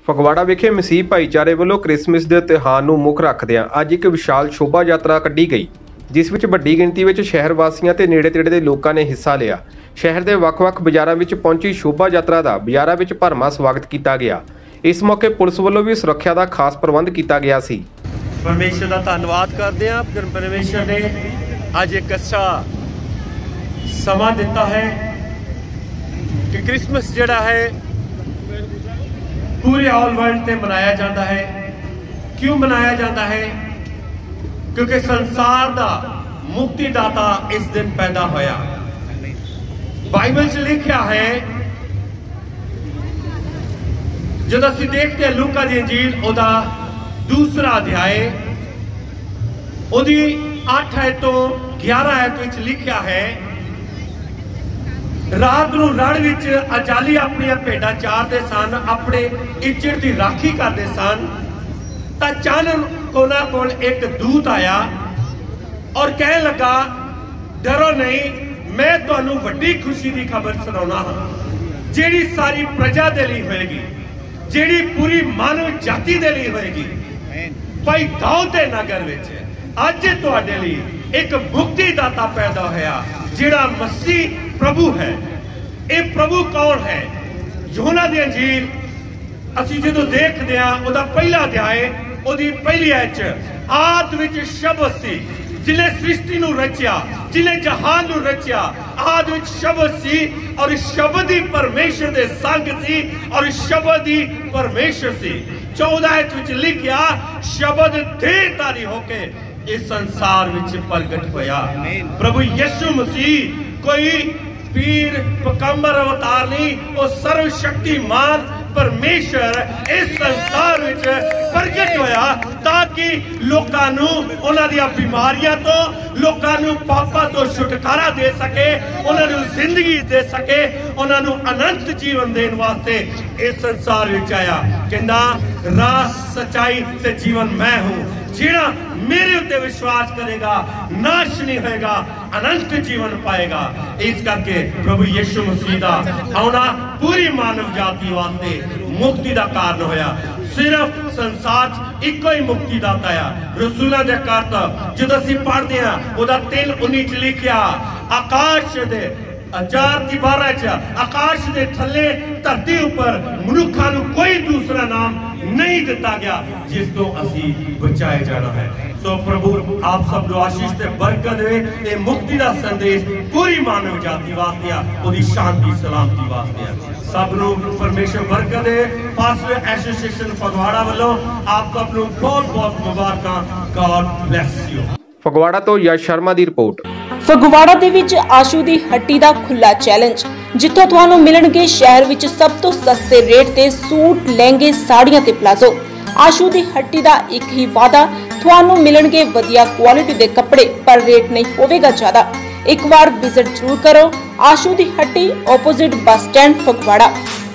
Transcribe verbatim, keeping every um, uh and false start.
ਫਗਵਾੜਾ ਵਿਖੇ ਮਸੀਹ ਭਾਈਚਾਰੇ ਵੱਲੋਂ ਕ੍ਰਿਸਮਸ ਦੇ ਤਿਉਹਾਰ ਨੂੰ ਮੁੱਖ ਰੱਖਦਿਆਂ ਅੱਜ ਇੱਕ ਵਿਸ਼ਾਲ ਸ਼ੋਭਾ ਯਾਤਰਾ ਕੱਢੀ ਗਈ, ਜਿਸ ਵਿੱਚ ਵੱਡੀ ਗਿਣਤੀ ਵਿੱਚ ਸ਼ਹਿਰ ਵਾਸੀਆਂ ਤੇ ਨੇੜੇ-ਤੇੜੇ ਦੇ ਲੋਕਾਂ ਨੇ ਹਿੱਸਾ ਲਿਆ। ਸ਼ਹਿਰ ਦੇ ਵੱਖ-ਵੱਖ ਬਾਜ਼ਾਰਾਂ ਵਿੱਚ ਪਹੁੰਚੀ ਸ਼ੋਭਾ ਯਾਤਰਾ ਦਾ ਬਾਜ਼ਾਰਾਂ ਵਿੱਚ ਭਰਵਾਂ ਸਵਾਗਤ ਕੀਤਾ ਗਿਆ। ਇਸ ਮੌਕੇ ਪੁਲਿਸ ਵੱਲੋਂ ਵੀ ਸੁਰੱਖਿਆ ਦਾ ਖਾਸ ਪ੍ਰਬੰਧ ਕੀਤਾ ਗਿਆ ਸੀ। परमेश्वर का धन्यवाद करते हैं। परमेश्वर ने अज एक अच्छा समा दिता है कि क्रिसमस जिहड़ा है पूरे ऑल वर्ल्ड ते मनाया जाता है। क्यों मनाया जाता है? क्योंकि संसार दा मुक्तिदाता इस दिन पैदा होया। बाइबल च लिखा है, जो असीं देखते हैं लूका दी इंजील ओदा दूसरा अध्याय ओदी आठ आयत तो ग्यारह आयत विच लिखा है, रात नूं रण विच अजाली अपनी भेडां चारदे सन, अपने इज्जत की राखी करते सन, तां अचानक उन्हां कोल एक दूत आया और कह लगा, डरो नहीं, मैं तुहानूं वड्डी खुशी की खबर सुणाउणा हां, जिहड़ी सारी प्रजा दे लई होएगी, जिहड़ी पूरी मानव जाति दे लई होएगी। भाई दाऊद दे नगर विच अज तुहाडे लई एक मुक्तिदाता पैदा होया, जिहड़ा मसीह प्रभु है। ये प्रभु कौन है? यूहन्ना दी अंजील असीं जदों देखदे हां, ओदा पहला अध्याय ओदी पहली आयत च, आद विच शब्द सी, जिन्हें सृष्टि नूं रचिया, जिन्हें जहान नूं रचिया। आद विच शब्द सी और शब्द ही परमेश्वर दे संग सी और शब्द ही परमेश्वर सी। चौदह आयत विच लिखिया, शब्द देहधारी होके इस संसार विच प्रगट होया। प्रभु यीशु मसीह कोई पीर पैगंबर अवतार नहीं, वो सर्वशक्तिमान परमेश्वर इस संसार विच प्रगट होया ताकि लोकां नूं उन्हां दी बीमारियां तो, लोकां नूं पापां तो छुटकारा दे सके, उन्हां नूं जिंदगी दे सके, उन्हां नूं अनंत जीवन देण वास्ते इस संसार विच आया। कहंदा, राह सच्चाई ते जीवन मैं हूं, जिहड़ा मेरे उत्ते विश्वास करेगा नाश नहीं होएगा, अनंत जीवन पाएगा। इस करके प्रभु यीशु मसीह दा आउणा पूरी मानव जाति वास्ते मुक्ति दा कारण होया। सिर्फ संसार इको ही मुक्तिदाता है। रसूलां दे करत जदों असीं पढ़दे हां, ओदा तीन उन्नीस च लिखिया, आकाश दे हजार की बारह च, आकाश दे थले धरती उपर मनुखा नूं कोई दूसरा नाम नहीं दिता गया जिस तो असी बचाए जाना है। सो प्रभु आप सब नूं आशीष ते बरकत दे। ये मुक्ति दा संदेश पूरी मानव जाति वास्ते आ, ओदी शांति सलामती वास्ते आ। सब नूं परमेश्वर बरकत दे। पास्टर एसोसिएशन फगवाड़ा वालों आप सब नूं बहुत बहुत मुबारकां। God bless you. फगवाड़ा तो यश शर्मा दी रिपोर्ट। फगवाड़ा दे विच आशू दी हट्टी दा खुला चैलेंज, जिथों तुहानू मिलणगे शहर विच सब तो सस्ते रेट ते सूट, लहंगे, साड़ियां ते प्लाजो। आशू दी हट्टी दा एक ही वादा, तुहानू मिलणगे वधिया क्वालिटी दे कपड़े, पर रेट नहीं होवेगा ज्यादा। एक बार विजिट जरूर करो। आशू दी हट्टी, ओपोजिट बस स्टैंड, फगवाड़ा।